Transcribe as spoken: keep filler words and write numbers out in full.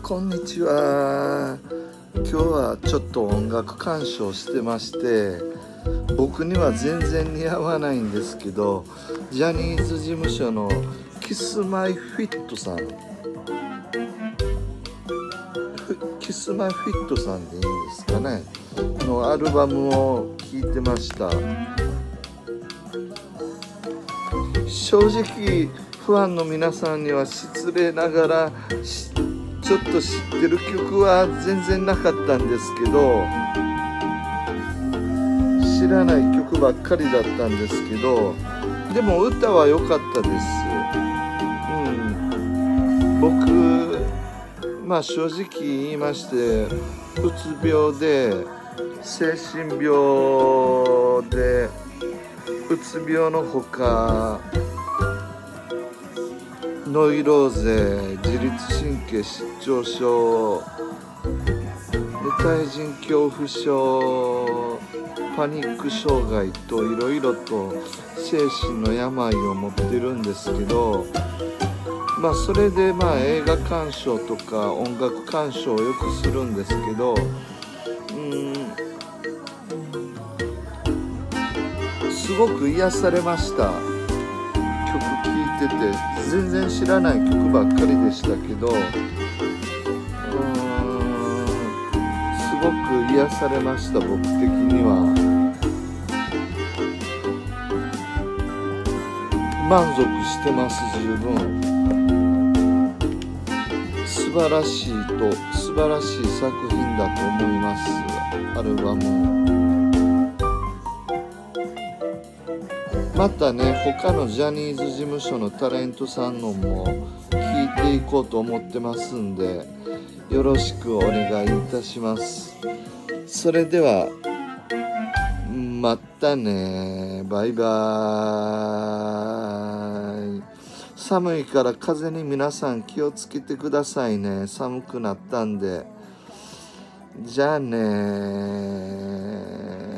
こんにちは。今日はちょっと音楽鑑賞してまして、僕には全然似合わないんですけど、ジャニーズ事務所のキスマイフィットさんキスマイフィットさんでいいんですかねのアルバムを聴いてました。正直ファンの皆さんには失礼ながらちょっと知ってる曲は全然なかったんですけど、知らない曲ばっかりだったんですけど、でも歌は良かったです。うん、僕まあ正直言いまして、うつ病で精神病で、うつ病のほかノイローゼ、自律神経失調症、対人恐怖症、パニック障害といろいろと精神の病を持ってるんですけど、まあそれでまあ映画鑑賞とか音楽鑑賞をよくするんですけど、うんすごく癒されました。曲聴いてて全然知らない曲ばっかりでしたけど、うーんすごく癒されました。僕的には満足してます。十分素晴らしいと素晴らしい作品だと思います。アルバムまたね、他のジャニーズ事務所のタレントさんのも聞いていこうと思ってますんで、よろしくお願いいたします。それではまたね、バイバーイ。寒いから風邪に皆さん気をつけてくださいね。寒くなったんで。じゃあねー。